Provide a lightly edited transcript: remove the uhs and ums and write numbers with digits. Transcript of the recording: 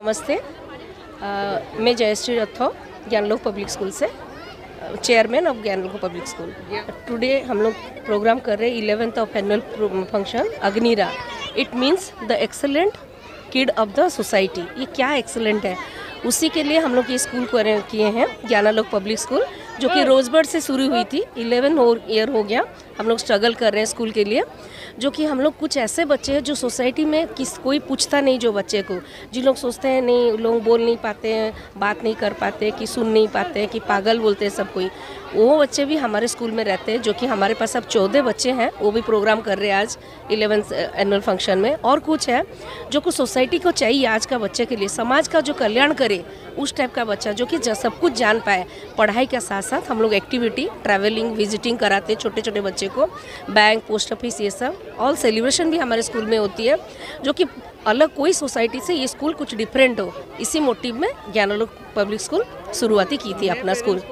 नमस्ते। मैं Jayshree Rathore Gyanlok public school से chairman of Gyanlok public school. Today हम लोग प्रोग्राम कर रहे हैं 11th of annual function Agnira. It means the excellent kid of the society. ये क्या एक्सेलेंट है, उसी के लिए हम लोग ये स्कूल को किए हैं ज्ञानलोक पब्लिक स्कूल, जो कि रोजबर्ड से शुरू हुई थी। 11 ईयर हो गया हम लोग स्ट्रगल कर रहे हैं स्कूल के लिए। जो कि हम लोग कुछ ऐसे बच्चे हैं जो सोसाइटी में कोई पूछता नहीं, जो बच्चे को जिन लोग सोचते हैं नहीं, लोग बोल नहीं पाते हैं, बात नहीं कर पाते, कि सुन नहीं पाते, कि पागल बोलते हैं सब कोई, वो बच्चे भी हमारे स्कूल में रहते हैं। जो कि हमारे पास अब 14 बच्चे हैं, वो भी प्रोग्राम कर रहे हैं आज 11th एनुअल फंक्शन में। और कुछ है जो कुछ सोसाइटी को चाहिए आज का बच्चे के लिए, समाज का जो कल्याण करे, उस टाइप का बच्चा जो कि सब कुछ जान पाए। पढ़ाई के साथ साथ हम लोग एक्टिविटी, ट्रैवलिंग, विजिटिंग कराते हैं छोटे छोटे बच्चे को, बैंक, पोस्ट ऑफिस, ये सब ऑल सेलिब्रेशन भी हमारे स्कूल में होती है। जो कि अलग कोई सोसाइटी से ये स्कूल कुछ डिफरेंट हो, इसी मोटिव में ज्ञानलोक पब्लिक स्कूल शुरुआती की थी अपना स्कूल।